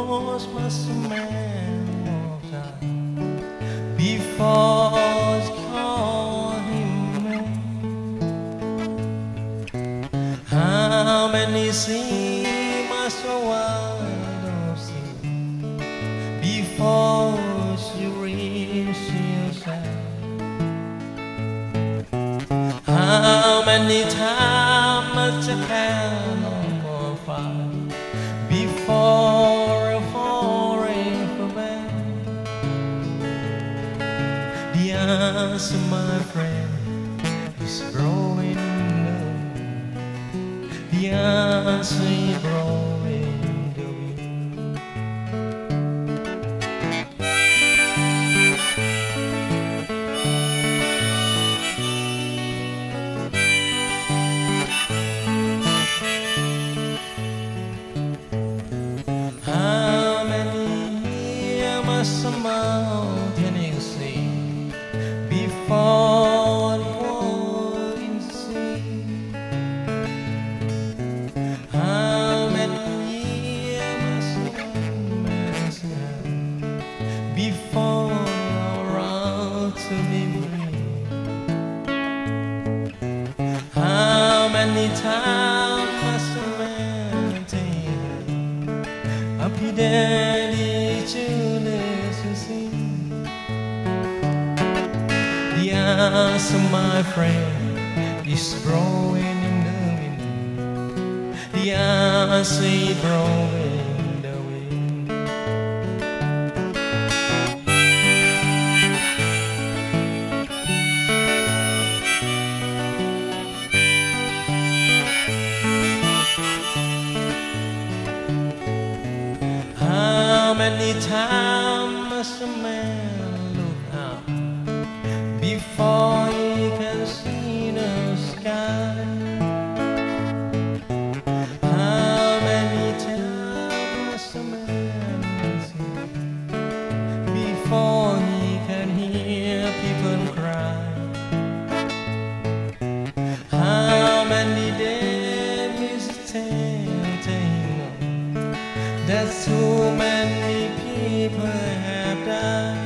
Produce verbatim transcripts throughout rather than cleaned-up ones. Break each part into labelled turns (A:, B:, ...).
A: was was a man walked out before I called him man. How many see must I don't see before she reaches yourself? How many times must you count on more fire before a forever man? The answer, my friend, is growing low. The answer is growing low. A mountain you see before the walking sea. How many years must one man have before around to be free? How many times must a man take up his daddy children? The answer, my friend, is growing in the wind. The answer is growing in the wind. How many times must a man look out before he can see the sky? How many times must a man see before he can hear people cry? How many days is it taking that too many people have died?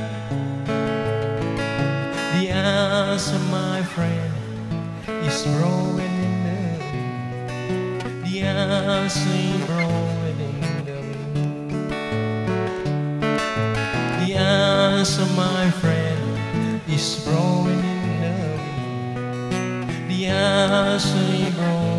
A: The answer, my friend, is growing in the wind. The answer is growing in the wind. The answer, my friend, is growing in the wind. The answer is growing.